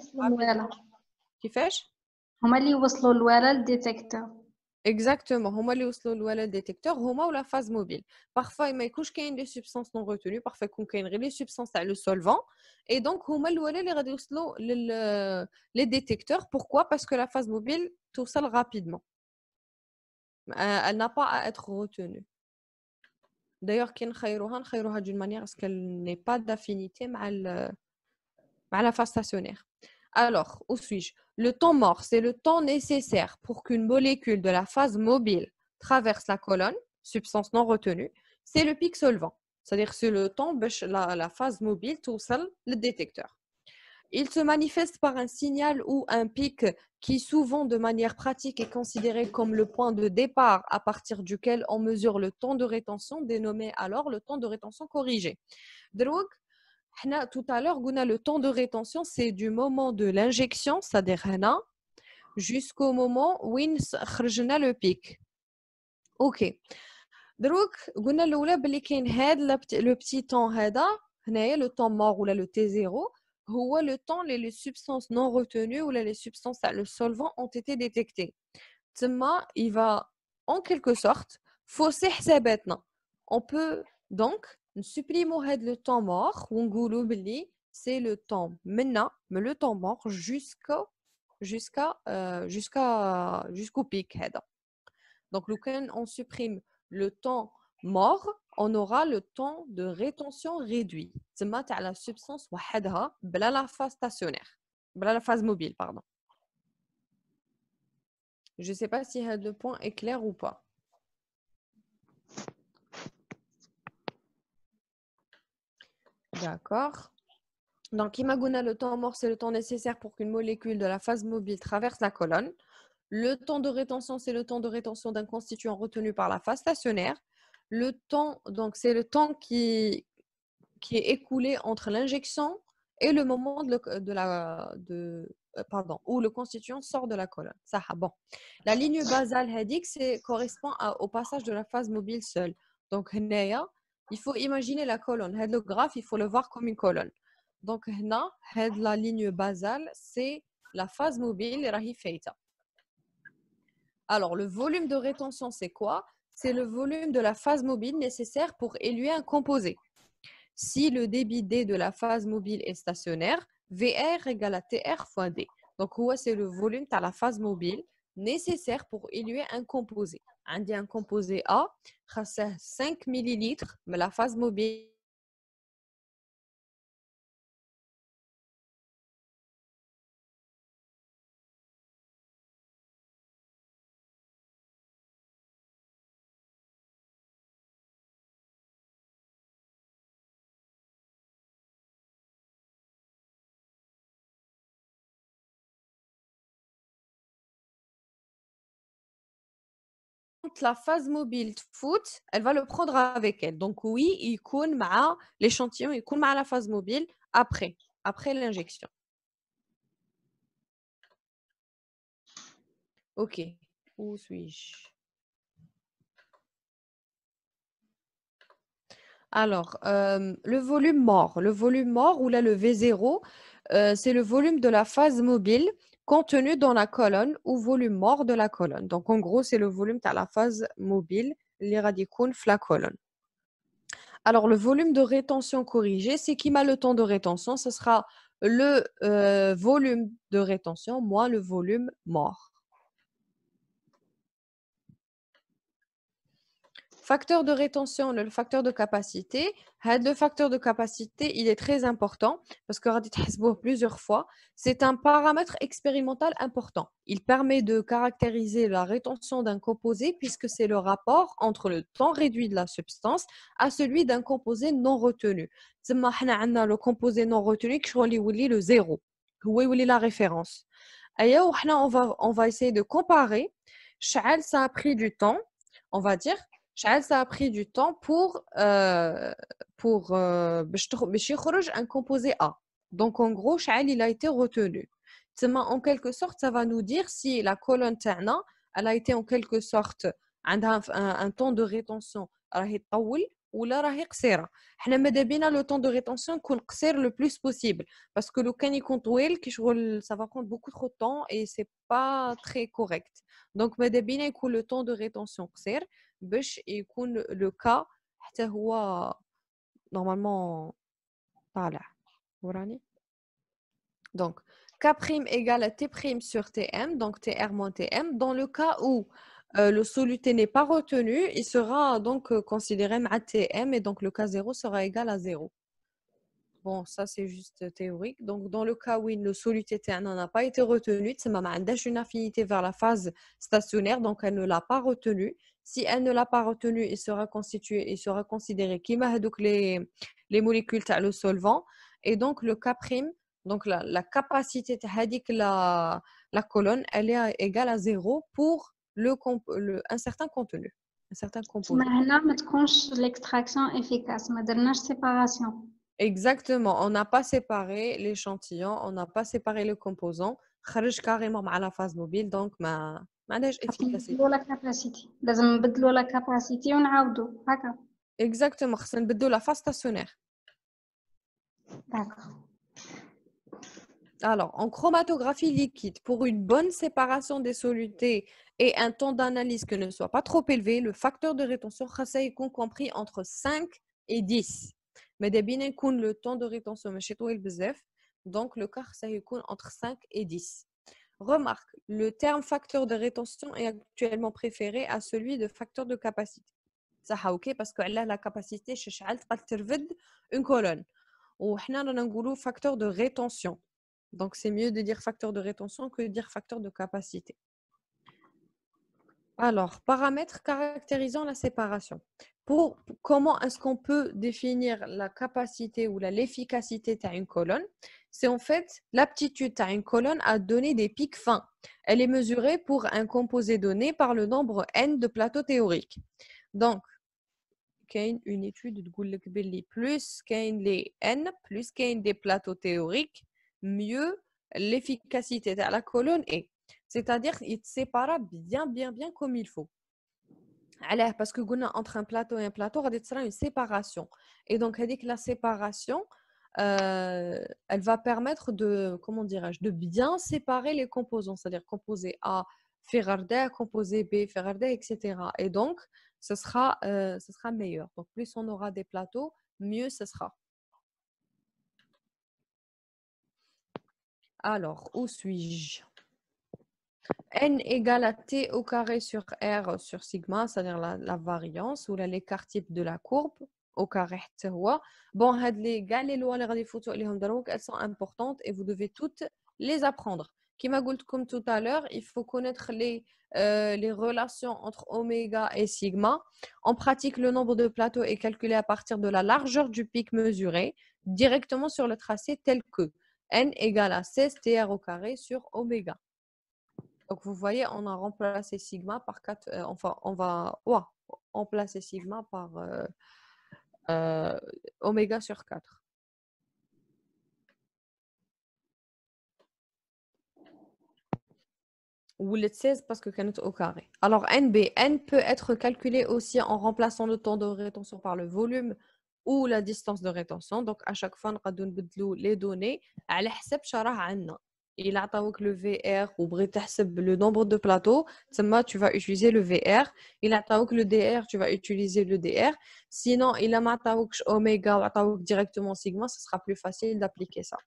وصلوا للوالد الديتكتور. Exactement. هما اللي وصلوا للولا détecteur هما ولا phase mobile. Parfois ما يكونش كاين des substances non retenues, parfois يكون كاين غير les substances تاع le solvant et donc هما الولا اللي غادي يوصلوا les détecteurs. Pourquoi? Parce que la phase mobile توصل rapidement. Elle n'a pas à être retenue. D'ailleurs كي نخيروها d'une manière à ce qu'elle n'ait pas d'affinité مع la phase stationnaire. Alors, où suis-je? Le temps mort, c'est le temps nécessaire pour qu'une molécule de la phase mobile traverse la colonne, substance non retenue. C'est le pic solvant. C'est-à-dire c'est le temps la phase mobile tout seul le détecteur. Il se manifeste par un signal ou un pic qui souvent de manière pratique est considéré comme le point de départ à partir duquel on mesure le temps de rétention, dénommé alors le temps de rétention corrigé. Donc, Tout à l'heure, on a le temps de rétention, c'est du moment de l'injection, c'est-à-dire jusqu'au moment où on a le pic. OK. Donc, on a le petit temps, le temps mort ou le T0, ou le temps les substances non retenues ou les substances, le solvant ont été détectées. Il va en quelque sorte fausser حساباتنا. On peut donc supprimer le temps mort ou نقولوا بلي c'est le temps maintenant, mais le temps mort jusqu'au pic هذا. Donc quand on supprime le temps mort, on aura le temps de rétention réduit. تما تاع la substance وحدها بلا la phase stationnaire, بلا la phase mobile pardon. Je ne sais pas si le point est clair ou pas. D'accord. Donc, imagine le temps mort, c'est le temps nécessaire pour qu'une molécule de la phase mobile traverse la colonne. Le temps de rétention, c'est le temps de rétention d'un constituant retenu par la phase stationnaire. Le temps, donc, c'est le temps qui est écoulé entre l'injection et le moment où le constituant sort de la colonne. Ça, bon. La ligne basale hédique, correspond au passage de la phase mobile seule. Donc, il faut imaginer la colonne. Le graphe, il faut le voir comme une colonne. Donc, la ligne basale, c'est la phase mobile. Alors, le volume de rétention, c'est quoi? C'est le volume de la phase mobile nécessaire pour éluer un composé. Si le débit D de la phase mobile est stationnaire, VR égale à TR fois D. Donc, c'est le volume de la phase mobile nécessaire pour éluer un composé. On dit un composé A, c'est 5 millilitres, mais la phase mobile la phase mobile foot, elle va le prendre avec elle. Donc oui, il coule à l'échantillon, il coule à la phase mobile après l'injection. Ok, où suis-je? Alors, le volume mort ou là le V0, c'est le volume de la phase mobile contenu dans la colonne ou volume mort de la colonne. Donc, en gros, c'est le volume de la phase mobile, les radicaux de la colonne. Alors, le volume de rétention corrigé, c'est qui m'a le temps de rétention, ce sera le volume de rétention moins le volume mort. Facteur de rétention, le facteur de capacité. Le facteur de capacité, il est très important parce que plusieurs fois, c'est un paramètre expérimental important. Il permet de caractériser la rétention d'un composé puisque c'est le rapport entre le temps réduit de la substance à celui d'un composé non retenu. Le composé non retenu qui est le zéro. C'est la référence. On va essayer de comparer. Ça a pris du temps, on va dire. Ça a pris du temps pour un composé A. Donc, en gros, il a été retenu. En quelque sorte, ça va nous dire si la colonne تاعنا, elle a été en quelque sorte un temps de rétention راهي طول ولا راهي قصيرة. حنا ماذا بينا le temps de rétention يكون قصير le plus possible parce que لو كان يكون طويل ça va prendre beaucoup trop de temps et c'est pas très correct. Donc ماذا بينا يكون le temps de rétention قصير باش يكون le cas حتى هو normalement طالع وراني. Donc K' égale à T' sur Tm, donc Tr moins Tm. Dans le cas où le soluté n'est pas retenu, il sera donc considéré à Tm et donc le K0 sera égal à 0. Bon, ça c'est juste théorique. Donc dans le cas où le soluté Tn n'a pas été retenu, c'est une affinité vers la phase stationnaire, donc elle ne l'a pas retenu. Si elle ne l'a pas retenu, il sera considéré comme les molécules le solvant. Et donc le K', donc la capacité de la colonne, elle est égale à 0 pour un certain contenu, un certain composé. هنا ما تكونش l'extraction efficace ما درناش séparation. Exactement, on n'a pas séparé l'échantillon, on n'a pas séparé les composants. خرج carrément à la phase mobile, donc ما عندهاش خاص efficacité. نبدلو لا كاباسيتي، لازم نبدلو لا كاباسيتي ونعاودو هكا. Exactement, خصنا نبدلو la phase stationnaire. داكوغ. Alors, en chromatographie liquide, pour une bonne séparation des solutés et un temps d'analyse qui ne soit pas trop élevé, le facteur de rétention خاص يكون compris entre 5 et 10. Mais دابا يكون le temps de rétention ماشي طويل بزاف, donc le cas خاص يكون entre 5 et 10. Remarque, le terme facteur de rétention est actuellement préféré à celui de facteur de capacité. Ça, ok, parce que la capacité, شحال تقدر ترفد une colonne. وحنا رانا نقولوا facteur de rétention. Donc, c'est mieux de dire facteur de rétention que de dire facteur de capacité. Alors, paramètres caractérisant la séparation. Comment est-ce qu'on peut définir la capacité ou l'efficacité d'une colonne? C'est en fait l'aptitude à une colonne à donner des pics fins. Elle est mesurée pour un composé donné par le nombre n de plateaux théoriques. Donc, il y a une étude de plus les n, plus des plateaux théoriques, mieux l'efficacité de la colonne est. C'est-à-dire qu'il se sépare bien comme il faut. Alors, parce que entre un plateau et un plateau, il y a une séparation. Et donc, la séparation, elle va permettre de, comment dirais-je, de bien séparer les composants, c'est-à-dire composé A, Ferrardais, composé B, Ferrardais, etc. Et donc, ce sera meilleur. Donc, plus on aura des plateaux, mieux ce sera. Alors, où suis-je? N égale à T au carré sur R sur sigma, c'est-à-dire la variance ou l'écart type de la courbe au carré. Bon, les lois, elles sont importantes et vous devez toutes les apprendre. Comme tout à l'heure, il faut connaître les relations entre oméga et sigma. En pratique, le nombre de plateaux est calculé à partir de la largeur du pic mesuré directement sur le tracé tel que N égale à 16 TR au carré sur oméga. Donc, vous voyez, on a remplacé sigma par 4. Enfin, on va remplacer sigma par oméga sur 4. Ou les 16 parce que c'est au carré. Alors, N peut être calculé aussi en remplaçant le temps de rétention par le volume ou la distance de rétention. Donc, à chaque fois, on va les données à l'حساب شراه عندنا. Il a le VR ou le nombre de plateaux, tu vas utiliser le VR. Il a le DR, tu vas utiliser le DR. Sinon, il a oméga ou directement sigma, ce sera plus facile d'appliquer ça.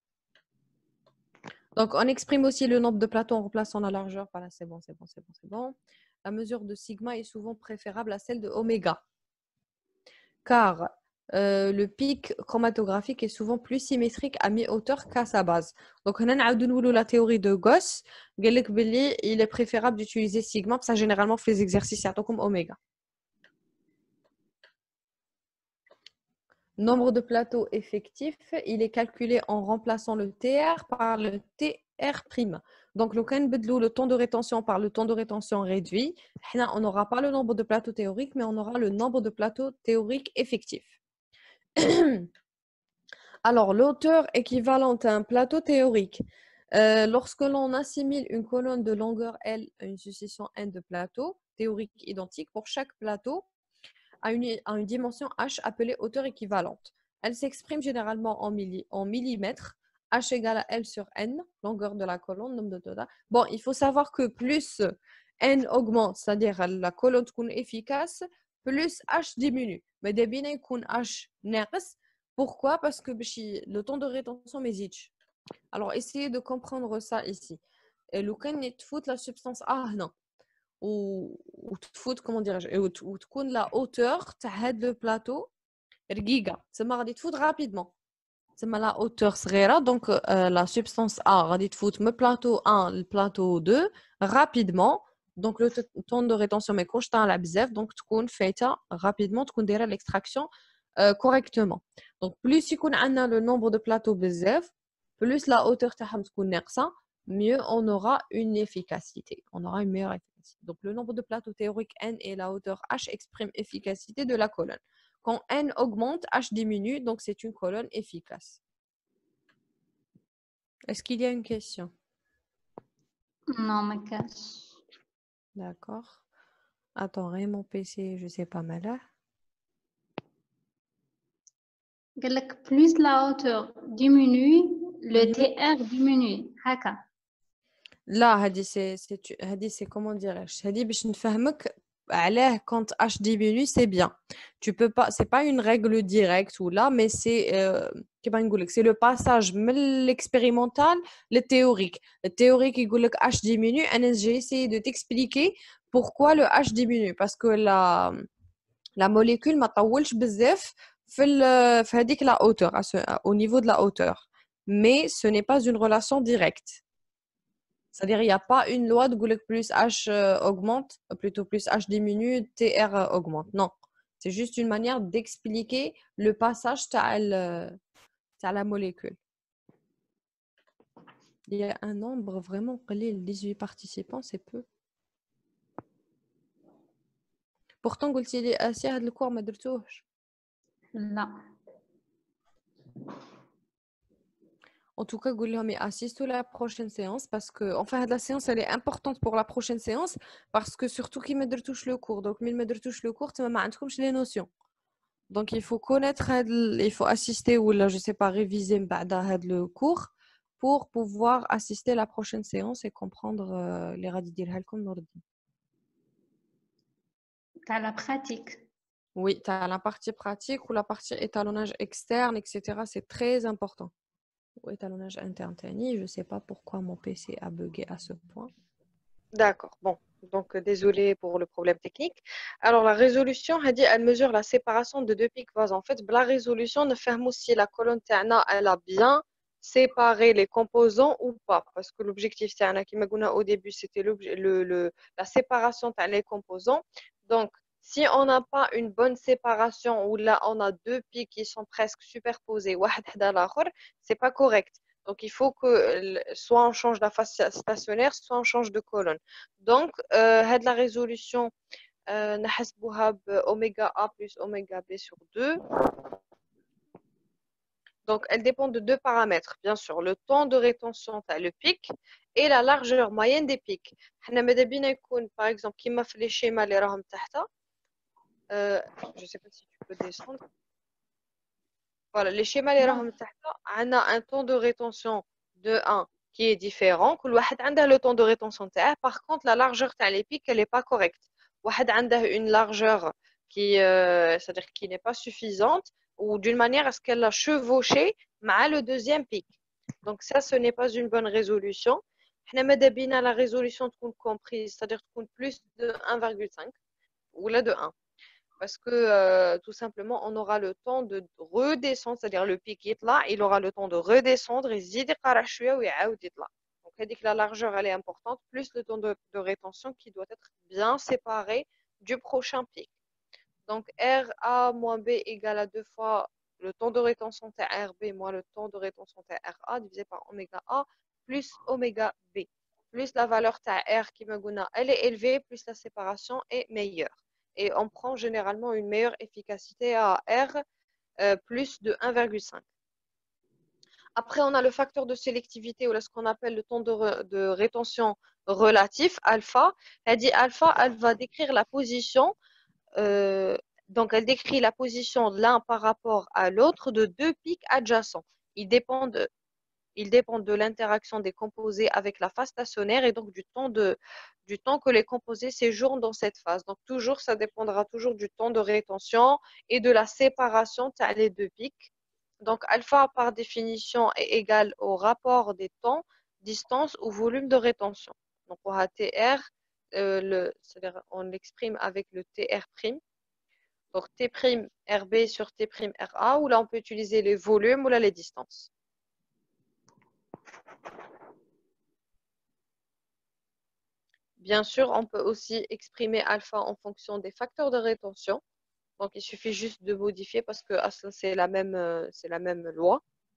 Donc, on exprime aussi le nombre de plateaux en remplaçant la largeur. Voilà, c'est bon. La mesure de sigma est souvent préférable à celle de oméga. Car le pic chromatographique est souvent plus symétrique à mi-hauteur qu'à sa base. Donc, on a la théorie de Gauss. Il est préférable d'utiliser sigma, parce que généralement, on fait les exercices comme oméga. Nombre de plateaux effectifs, il est calculé en remplaçant le TR par le TR'. Donc, le temps de rétention par le temps de rétention réduit. On n'aura pas le nombre de plateaux théoriques, mais on aura le nombre de plateaux théoriques effectifs. Alors, l'auteur équivalente à un plateau théorique. Lorsque l'on assimile une colonne de longueur L à une succession N de plateaux théoriques identiques, pour chaque plateau, à une dimension h appelée hauteur équivalente. Elle s'exprime généralement en millimètres. H égale à L sur N, longueur de la colonne, nombre de total. Bon, il faut savoir que plus N augmente, c'est-à-dire la colonne est efficace, plus H diminue. Mais dès bien qu'on H ناقص. Pourquoi? Parce que le temps de rétention m'hésite. Alors, essayez de comprendre ça ici. Et le can est fout la substance A, non. Ou comment dirais-je, ou la hauteur de le plateau رقيقة تسمى غادي تفوت rapidement تسمى la hauteur صغيرة donc la substance A غادي تفوت من plateau 1 le plateau 2 rapidement donc le temps de rétention ما يكونش طالع بزاف donc تكون فايتة rapidement تكون دايرة l'extraction correctement donc plus يكون عندنا le nombre de plateaux بزاف plus la hauteur تاعهم تكون ناقصة mieux on aura une efficacité. On aura une meilleure efficacité. Donc, le nombre de plateaux théoriques N et la hauteur H expriment l'efficacité de la colonne. Quand N augmente, H diminue, donc c'est une colonne efficace. Est-ce qu'il y a une question? Non, ما كاش. D'accord. Attends, mon PC, je sais pas mal là. قال لك plus la hauteur diminue, le Mhm. TR diminue. هكا. Là, Hadi, c'est comment dirais-je? Hadi, باش نفهمك علاه quand H diminue, c'est bien. Tu peux pas, c'est pas une règle directe ou là, mais كيما نقول لك, c'est le passage من l'expérimental le théorique. Le théorique يقول لك H diminue, j'ai essayé de t'expliquer pourquoi le H diminue parce que la molécule ما طولش بزاف في هذيك la hauteur, au niveau de la hauteur. Mais ce n'est pas une relation directe. C'est-à-dire, il n'y a pas une loi de Goulet plus H augmente, plutôt plus H diminue, TR augmente. Non. C'est juste une manière d'expliquer le passage à la molécule. Il y a un nombre vraiment قليل, 18 participants, c'est peu. Pourtant, قلتي لي آسيا هاد الكور ما درتوهش. لا. En tout cas, Gouliam assiste à la prochaine séance parce que, enfin, la séance, elle est importante pour la prochaine séance parce que surtout qu'il me touche le cours. Donc, il me touche le cours, tu m'as les notions. Donc, il faut connaître, il faut assister ou là, je sais pas, réviser le cours pour pouvoir assister à la prochaine séance et comprendre les radidil halkom nordi. تاع la pratique. Oui, tu as la partie pratique ou la partie étalonnage externe, etc. C'est très important. Ou étalonnage interne, Tani, je sais pas pourquoi mon PC a bugué à ce point. D'accord, bon, donc désolé pour le problème technique. Alors la résolution, elle mesure la séparation de deux pics vasants. En fait, la résolution ne ferme si la colonne TANA, elle a bien séparé les composants ou pas. Parce que l'objectif TANA, qui m'a dit au début, c'était la séparation des composants. Donc, si on n'a pas une bonne séparation, où là on a deux pics qui sont presque superposés, c'est pas correct. Donc, il faut que soit on change la face stationnaire, soit on change de colonne. Donc, la résolution, نحسبوها oméga A plus oméga B sur 2. Donc, elle dépend de deux paramètres, bien sûr, le temps de rétention, le pic, et la largeur moyenne des pics. Par exemple, qui m'a fait les schémas, les raham tahta. Je ne sais pas si tu peux descendre. Voilà, les schémas, les raham tahta, on a un temps de rétention de 1 qui est différent. كل واحد عنده le temps de rétention تاعه. Par contre, la largeur تاع les pics, elle n'est pas correcte. واحد عنده une largeur qui, c'est-à-dire qui n'est pas suffisante ou d'une manière à ce qu'elle a chevauché مع le deuxième pic. Donc ça, ce n'est pas une bonne résolution. حنا ماذا بينا la résolution تكون comprise, c'est-à-dire تكون plus de 1,5 ou là de 1. Parce que tout simplement, on aura le temps de redescendre, c'est-à-dire le pic est là, il aura le temps de redescendre et donc, la largeur elle est importante, plus le temps de rétention qui doit être bien séparé du prochain pic. Donc, RA moins B égale à 2 fois le temps de rétention RB moins le temps de rétention RA divisé par oméga A plus oméga B. Plus la valeur R qui me gonna, elle est élevée, plus la séparation est meilleure. Et on prend généralement une meilleure efficacité à R plus de 1,5. Après, on a le facteur de sélectivité ou ce qu'on appelle le temps de rétention relatif, alpha. Elle dit alpha, elle va décrire la position, donc elle décrit la position de l'un par rapport à l'autre de deux pics adjacents. Ils dépendent de l'interaction des composés avec la phase stationnaire et donc du temps que les composés séjournent dans cette phase. Donc toujours, ça dépendra toujours du temps de rétention et de la séparation entre les deux pics. Donc alpha par définition est égal au rapport des temps, distance ou volume de rétention. Donc on a TR, c'est-à-dire on l'exprime avec le TR'. Donc T'(RB) sur T'(RA), ou là on peut utiliser les volumes ou là les distances. Bien sûr, on peut aussi exprimer alpha en fonction des facteurs de rétention. Donc, il suffit juste de modifier parce que c'est la même loi.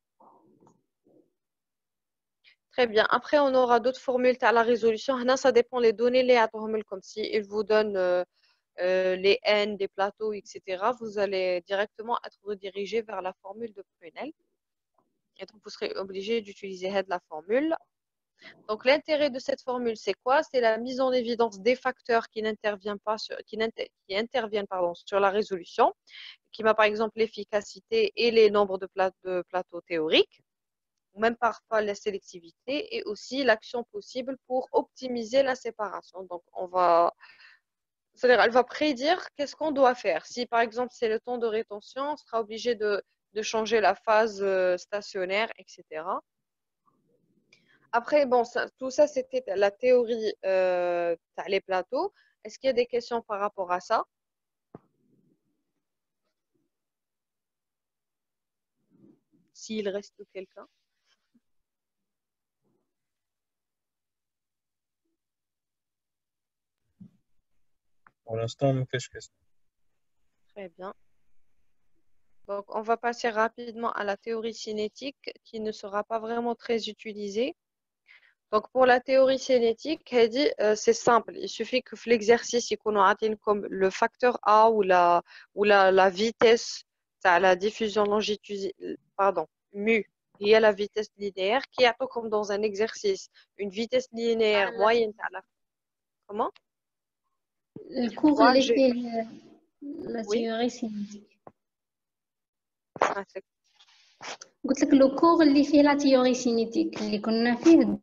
Très bien. Après, on aura d'autres formules à la résolution. Là, ça dépend des données, comme si il vous donne les n des plateaux, etc., vous allez directement être redirigé vers la formule de Prunel. Et donc, vous serez obligé d'utiliser la formule. Donc, l'intérêt de cette formule, c'est quoi? C'est la mise en évidence des facteurs qui n'interviennent pas qui interviennent, sur la résolution, qui m'a par exemple l'efficacité et les nombres de plateaux théoriques, ou même parfois la sélectivité, et aussi l'action possible pour optimiser la séparation. Donc, c'est-à-dire, elle va prédire qu'est-ce qu'on doit faire. Si par exemple c'est le temps de rétention, on sera obligé de changer la phase stationnaire, etc. Après, bon, tout ça, c'était la théorie les plateaux. Est-ce qu'il y a des questions par rapport à ça? S'il reste quelqu'un. Pour l'instant, ما فيش question. Très bien. Donc, on va passer rapidement à la théorie cinétique qui ne sera pas vraiment très utilisée. Donc, pour la théorie cinétique, elle dit, c'est simple. Il suffit que l'exercice comme le facteur A ou la vitesse, la diffusion longitudinale, pardon, mu, il y a la vitesse linéaire qui est comme dans un exercice, une vitesse linéaire moyenne. Comment? Le cours Moi, اللي فيه la oui. théorie cinétique. Ah, قلت لك لو كور اللي فيه لا تيوري سينيتيك اللي كنا فيه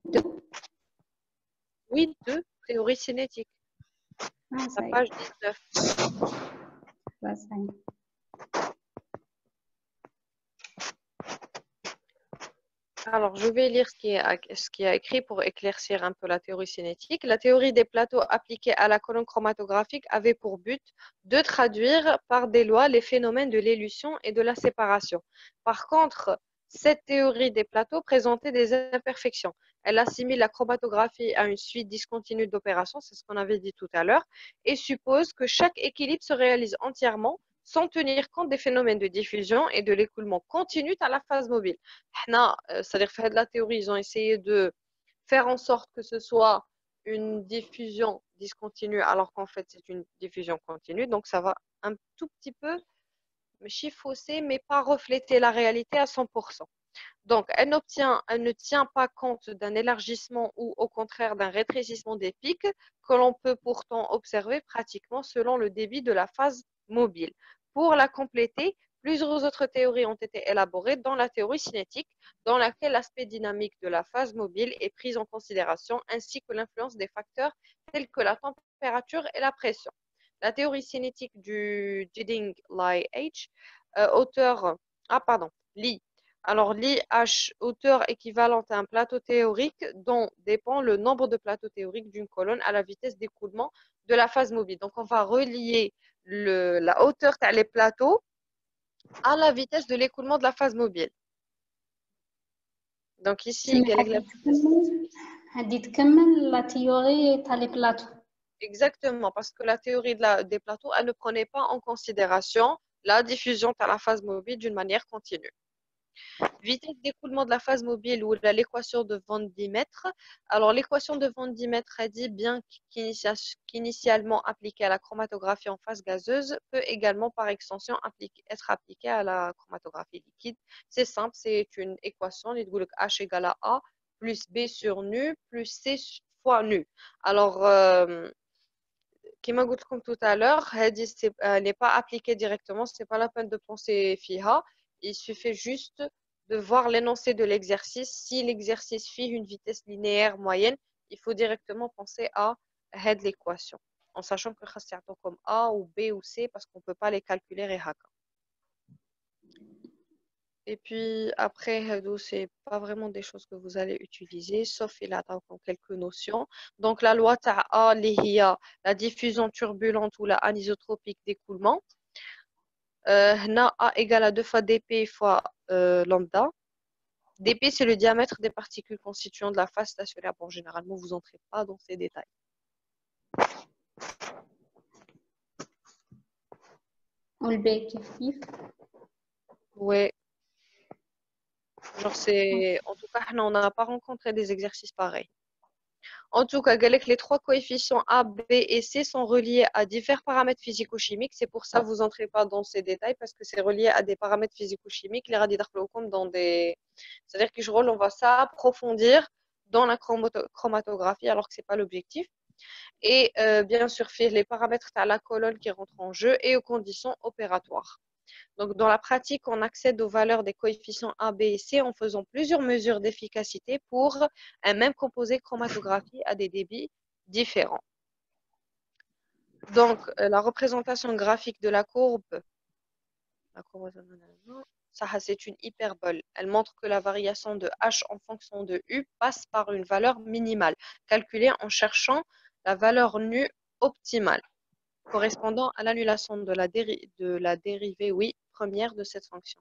oui, 2, théorie cinétique, la صحيح page 19. صحيح. Alors, je vais lire ce qui est écrit pour éclaircir un peu la théorie cinétique. La théorie des plateaux appliqués à la colonne chromatographique avait pour but de traduire par des lois les phénomènes de l'élution et de la séparation. Par contre, cette théorie des plateaux présentait des imperfections. Elle assimile la chromatographie à une suite discontinue d'opérations, c'est ce qu'on avait dit tout à l'heure, et suppose que chaque équilibre se réalise entièrement sans tenir compte des phénomènes de diffusion et de l'écoulement continu à la phase mobile. C'est-à-dire faire de la théorie, ils ont essayé de faire en sorte que ce soit une diffusion discontinue alors qu'en fait c'est une diffusion continue. Donc ça va un tout petit peu chiffrer, mais pas refléter la réalité à 100%. Donc elle ne tient pas compte d'un élargissement ou au contraire d'un rétrécissement des pics que l'on peut pourtant observer pratiquement selon le débit de la phase mobile. Pour la compléter, plusieurs autres théories ont été élaborées dans la théorie cinétique, dans laquelle l'aspect dynamique de la phase mobile est pris en considération, ainsi que l'influence des facteurs tels que la température et la pression. La théorie cinétique du Jiding Li H, auteur, Li. Alors, l'IH, hauteur équivalente à un plateau théorique dont dépend le nombre de plateaux théoriques d'une colonne à la vitesse d'écoulement de la phase mobile. Donc, on va relier la hauteur des plateaux à la vitesse de l'écoulement de la phase mobile. Donc, ici, هدي تكمل la théorie تاع les plateaux. Exactement, parce que la théorie des plateaux, elle ne prenait pas en considération la diffusion à la phase mobile d'une manière continue. Vitesse d'écoulement de la phase mobile ou l'équation de Van Diementre. Alors, l'équation de Van Diementre a dit bien qu'initialement appliquée à la chromatographie en phase gazeuse, peut également par extension être appliquée à la chromatographie liquide. C'est simple, c'est une équation, H égale à A plus B sur nu plus C fois nu. Alors, qui m'a dit comme tout à l'heure, n'est pas appliquée directement, ce n'est pas la peine de penser FIHA. Il suffit juste de voir l'énoncé de l'exercice. Si l'exercice fait une vitesse linéaire moyenne, il faut directement penser à l'équation, en sachant que c'est comme A ou B ou C parce qu'on ne peut pas les calculer réhaka. Et puis après, ce n'est pas vraiment des choses que vous allez utiliser, sauf il a quelques notions. Donc la loi A, la diffusion turbulente ou la anisotropique d'écoulement. A égale à 2 fois dp fois lambda. dp, c'est le diamètre des particules constituant de la phase stationnaire. Bon, généralement, vous n'entrez pas dans ces détails. Oui. Genre, en tout cas, on n'a pas rencontré des exercices pareils. En tout cas, قال لك les trois coefficients A, B et C sont reliés à divers paramètres physico-chimiques. C'est pour ça que vous n'entrez pas dans ces détails parce que c'est relié à des paramètres physico-chimiques. Les radicaux dans des... C'est-à-dire que on va s'approfondir dans la chromatographie alors que ce n'est pas l'objectif. Et bien sûr, faire les paramètres à la colonne qui rentrent en jeu et aux conditions opératoires. Donc, dans la pratique, on accède aux valeurs des coefficients A, B et C en faisant plusieurs mesures d'efficacité pour un même composé chromatographie à des débits différents. Donc, la représentation graphique de la courbe, ça, c'est une hyperbole. Elle montre que la variation de H en fonction de U passe par une valeur minimale, calculée en cherchant la valeur nue optimale, correspondant à l'annulation de la dérivée, oui, première de cette fonction.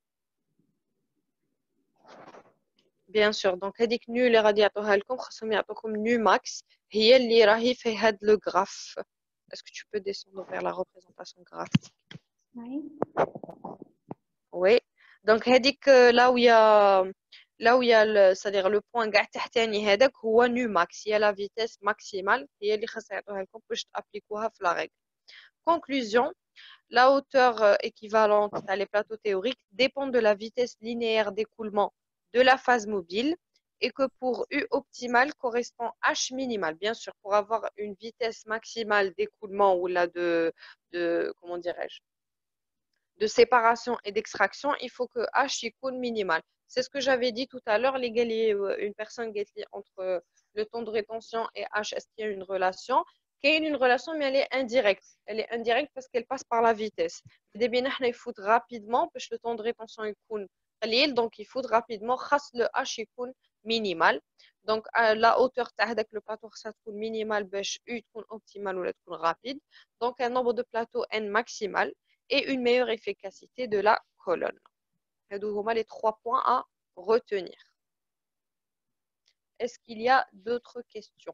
Bien sûr, donc هذيك nu اللي غادي يعطوها لكم خاصهم يعطوكم nu max هي اللي راهي في هاد le graphe. Est-ce que tu peux descendre vers la représentation graphique? Oui. Oui. Donc هذيك là où il y a c'est-à-dire le point كاع تحتاني هذاك هو nu max هي la vitesse maximale هي اللي خاصها يعطوها لكم باش تابليكوها في la règle. Conclusion, la hauteur équivalente à les plateaux théoriques dépend de la vitesse linéaire d'écoulement de la phase mobile et que pour U optimal correspond H minimal. Bien sûr, pour avoir une vitesse maximale d'écoulement ou là comment dirais-je, de séparation et d'extraction, il faut que H soit minimal. C'est ce que j'avais dit tout à l'heure, une personne qui est entre le temps de rétention et H, est-ce qu'il y a une relation? Il y a une relation, mais elle est indirecte. Elle est indirecte parce qu'elle passe par la vitesse. Il faut rapidement, parce que le temps de rétention est قليل, donc il faut rapidement, le H est minimal. Donc la hauteur de le plateau ça minimal, U est optimal ou rapide. Donc un nombre de plateaux N maximal et une meilleure efficacité de la colonne. Donc, les 3 points à retenir. Est-ce qu'il y a d'autres questions?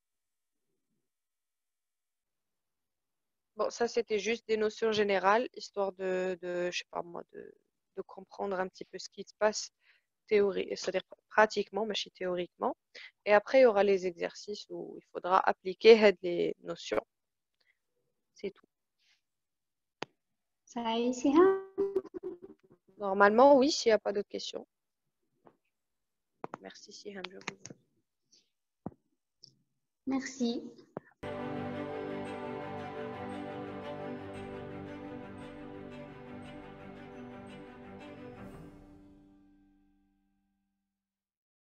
Bon, ça c'était juste des notions générales, histoire je sais pas moi, de comprendre un petit peu ce qui se passe c'est-à-dire pratiquement, mais théoriquement. Et après, il y aura les exercices où il faudra appliquer les notions. C'est tout. Ça y est, Siha? Normalement, oui, s'il n'y a pas d'autres questions. Merci, Siham. Merci.